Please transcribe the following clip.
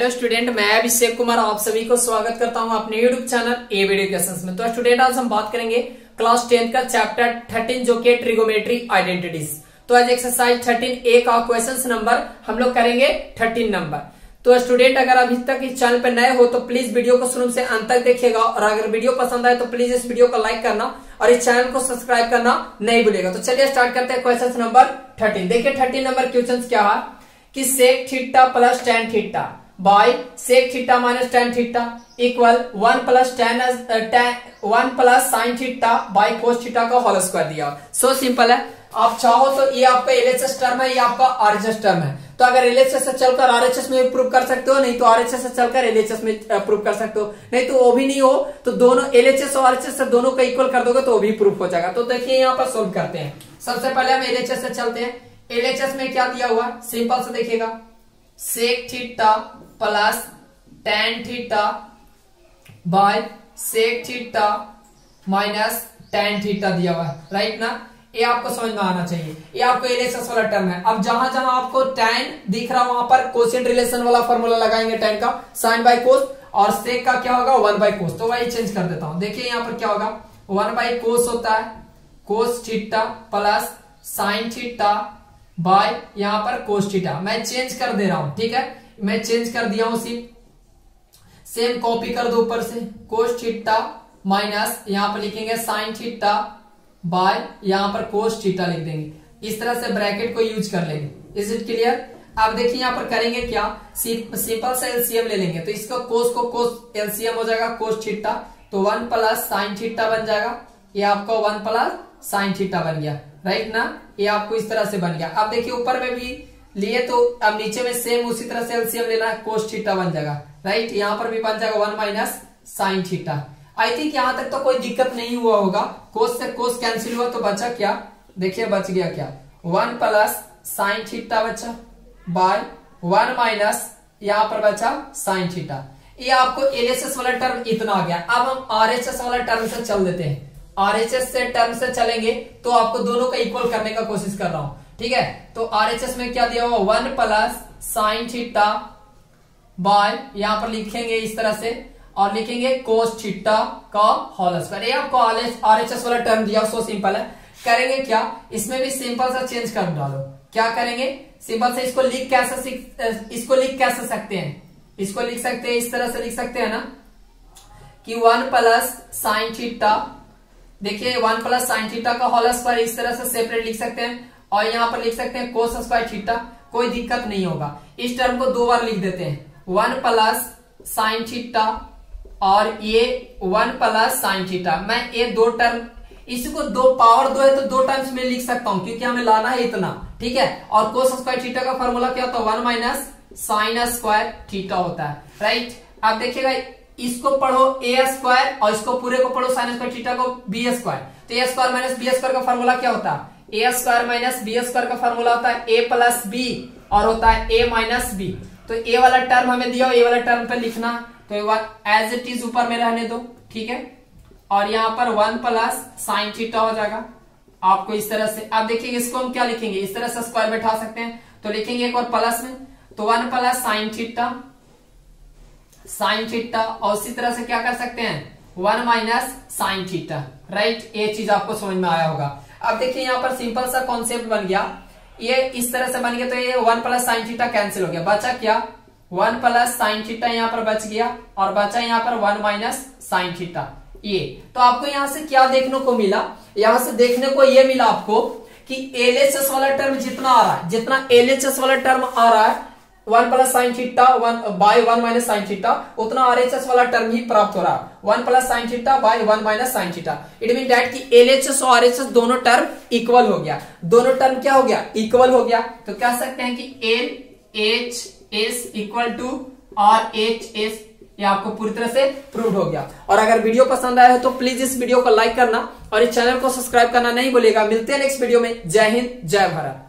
Hello student, मैं अभिषेक कुमार आप सभी को स्वागत करता हूं अपने YouTube channel A video questions में। तो स्टूडेंट आज हम बात करेंगे क्लास 10 का चैप्टर 13 जो कि ट्रिगोमेट्री आइडेंटिटीज। तो आज एक्सरसाइज 13A का क्वेश्चन नंबर हम लोग करेंगे 13 नंबर। तो स्टूडेंट अगर अभी तक इस चैनल पर नए हो तो प्लीज वीडियो को शुरू से अंत तक देखिएगा और अगर वीडियो पसंद आए तो प्लीज इस वीडियो को लाइक करना और इस चैनल को सब्सक्राइब करना नहीं भूलेगा। तो चलिए स्टार्ट करते हैं क्वेश्चन नंबर 13। देखिए 13 नंबर क्वेश्चन क्या है कि sec theta plus tan theta by sec theta minus tan theta equal 1 plus sine theta by cos theta का होल स्क्वायर दिया। सो सिंपल है, आप चाहो तो ये आपका एलएचएस टर्म है, ये आपका आरएचएस टर्म है। तो अगर एलएचएस से चलकर आरएचएस में प्रूव कर सकते हो, नहीं तो आरएचएस से चलकर एलएचएस में प्रूव कर सकते हो, नहीं तो वो भी नहीं हो तो दोनों एलएचएस और आरएचएस से दोनों का इक्वल कर दोगे तो वो भी प्रूफ हो जाएगा। तो देखिए यहाँ पर सोल्व करते हैं। सबसे पहले हम एलएचएस से चलते हैं। एलएचएस में क्या दिया हुआ, सिंपल से देखिएगा, sec theta plus tan theta by sec theta minus tan theta दिया हुआ है, राइट ना। ये आपको समझ में आना चाहिए, ये आपको एलएचएस वाला टर्म है। अब जहां जहां आपको टेन दिख रहा वहां पर कोसेंट रिलेशन वाला फॉर्मूला लगाएंगे, टेन का साइन बाय कोस और सेक का क्या होगा 1 बाय कोस। तो वही चेंज कर देता हूं। देखिए यहाँ पर क्या होगा 1 बाय कोस होता है cos theta plus sine theta by यहाँ पर कोस थीटा। मैं चेंज कर दे रहा हूं, ठीक है, मैं चेंज कर दिया हूं। सेम कॉपी कर दो ऊपर से, कोस थीटा माइनस यहाँ पर लिखेंगे साइन थीटा बाय यहाँ पर कोस थीटा लिख देंगे। इस तरह से ब्रैकेट को यूज कर लेंगे। Is it clear. अब देखिए यहाँ पर करेंगे क्या, सिंपल से एलसीएम ले लेंगे। तो इसका कोस को कोस एलसीएम हो जाएगा कोस थीटा, तो 1 प्लस साइन थीटा बन जाएगा। ये आपका 1 प्लस साइन थीटा बन गया, राइट ना। ये आपको इस तरह से बन गया। अब देखिए ऊपर में भी लिए तो अब नीचे में सेम उसी तरह से एलसीएम लेना है, कोस थीटा बन जाएगा, राइट। यहाँ पर भी बन जाएगा 1 minus sine theta. I think यहां तक तो कोई दिक्कत नहीं हुआ होगा। कोस से कोस कैंसिल हुआ तो बचा क्या, देखिए बच गया क्या 1 प्लस साइन थीटा बचा बाय 1 माइनस यहाँ पर बचा साइन थीटा। ये आपको एलएचएस वाला टर्म इतना आ गया। अब हम आरएचएस वाला टर्म से चल देते हैं। आरएचएस से टर्म से चलेंगे तो आपको दोनों का इक्वल करने का कोशिश कर रहा हूं, ठीक है। तो आरएचएस में क्या दिया हुआ 1 प्लस साइन थीटा बाय यहाँ पर लिखेंगे इस तरह से और लिखेंगे कोस थीटा का होल स्क्वायर। ये आपको आरएचएस वाला टर्म दिया, सो सिंपल है। करेंगे क्या, इसमें भी सिंपल सा चेंज कर डालो। क्या करेंगे, सिंपल से इसको लिख कैसे सकते हैं, इसको लिख सकते हैं इस तरह से लिख सकते हैं ना कि 1 प्लस साइन थीटा, देखिए 1 प्लस साइन थीटा का होल स्क्वायर इस तरह से सेपरेट लिख सकते हैं और यहाँ पर लिख सकते हैं कोस स्क्वायर थीटा। कोई दिक्कत नहीं होगा। इस टर्म को 2 बार लिख देते हैं, 1 प्लस साइन थीटा और ये 1 प्लस साइन थीटा। मैं ये 2 टर्म, इसको 2 पावर 2 है तो 2 टर्म्स में लिख सकता हूं क्योंकि हमें लाना है इतना, ठीक है। और कोस स्क्वायर थीटा का फॉर्मूला क्या होता है 1 माइनस साइन स्क्वायर थीटा होता है, राइट। अब देखिएगा इसको पढ़ो ए स्क्वायर और इसको पूरे को पढ़ो साइन स्क्वायर थीटा को बी स्क्वायर। तो A square minus B square का फॉर्मूला क्या होता है, A square minus B square का फॉर्मूला होता है ए प्लस बी और होता है ए माइनस बी। तो ए वाला टर्म हमें दिया, ए वाला टर्म पे लिखना, तो एज इट इज ऊपर में रहने दो, ठीक है। और यहाँ पर 1 प्लस साइन थीटा हो जाएगा आपको इस तरह से। अब देखिए इसको हम क्या लिखेंगे, इस तरह से स्क्वायर बैठा सकते हैं तो लिखेंगे एक और प्लस में, तो 1 प्लस साइन थीटा और उसी तरह से क्या कर सकते हैं 1 माइनस साइन थीटा, राइट। ये चीज आपको समझ में आया होगा। अब देखिए यहाँ पर सिंपल सा कॉन्सेप्ट बन गया, ये इस तरह से बन गया। तो ये 1 प्लस साइन थीटा कैंसिल हो गया, बचा क्या 1 प्लस साइन थीटा यहाँ पर बच गया और बचा यहाँ पर 1 माइनस साइन थीटा। ये तो आपको यहाँ से क्या देखने को मिला, यहाँ से देखने को ये मिला आपको कि एलएचएस वाला टर्म जितना आ रहा है, जितना एलएचएस वाला टर्म आ रहा है 1 plus sine theta by 1 minus sine theta, उतना आरएचएस वाला टर्म ही प्राप्त हो रहा है 1 plus sine theta by 1 minus sine theta. It mean that कि एलएचएस और आरएचएस दोनों टर्म इक्वल हो गया, दोनों टर्म क्या हो गया इक्वल हो गया। तो कह सकते हैं कि एलएचएस इक्वल टू आरएचएस, ये आपको पूरी तरह से प्रूव हो गया। और अगर वीडियो पसंद आया हो तो प्लीज इस वीडियो को लाइक करना और इस चैनल को सब्सक्राइब करना नहीं भूलिएगा। मिलते हैं नेक्स्ट वीडियो में। जय हिंद, जय भारत।